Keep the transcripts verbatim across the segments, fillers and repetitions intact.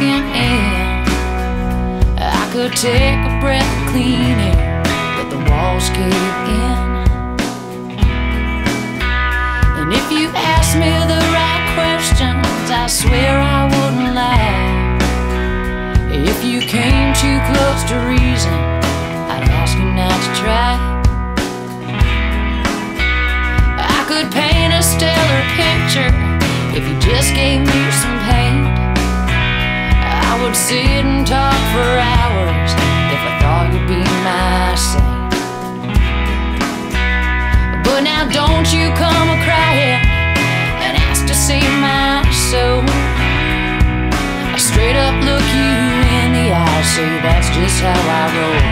walking in, I could take a breath of clean air, but the walls cave in. And if you ask me the right questions, I swear I wouldn't lie. If you came too close to reason, I'd ask you not to try. I could paint a stellar picture if you just gave me some paint. I would sit and talk for hours if I thought you'd be my saint. But now don't you come a-crying and ask to save my soul. I straight up look you in the eye, say that's just how I roll.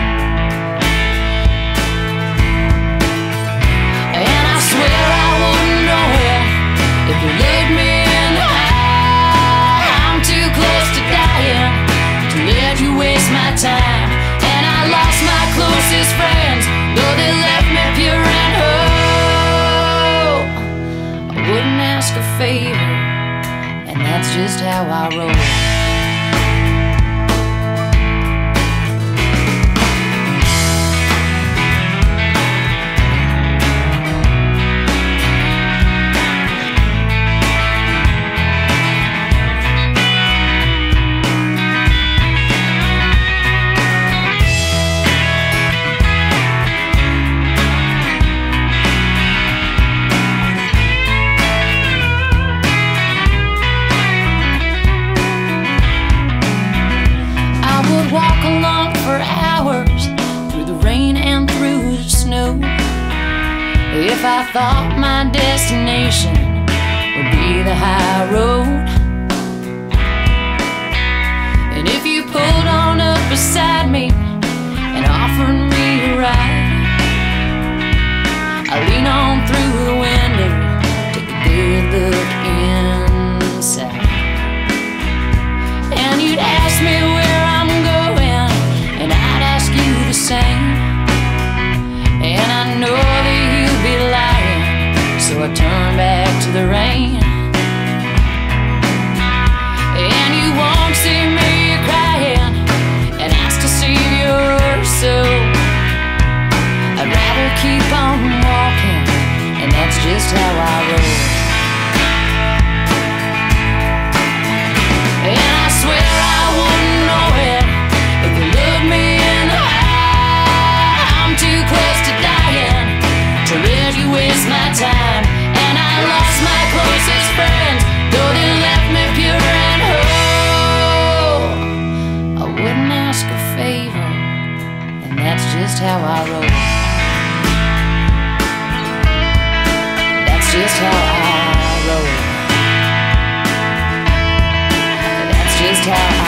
And I swear I wouldn't know it if you looked me in the eye. I'm too close to dying to let you waste my time. And I lost my closest friends, though they left me pure and whole. I wouldn't ask a favor, and that's just how I roll. Walk along for hours through the rain and through the snow, if I thought my destination would be the high road. And if you pulled on up beside me and offered me a ride, I'd lean on through the window, take a good look inside. And you'd ask me where I'm going, and I'd ask you the same. And I know that you'd be lying, so I turn back to the rain. And you won't see me crying and ask to save your soul. I'd rather keep on walking, and that's just how I roll. And I swear I wouldn't know it if you looked me in the eye. I'm too close to dying to let you waste my time. And I lost my closest friends, though they left me pure and whole. I wouldn't ask a favor, and that's just how I roll. That's just how I roll. That's just how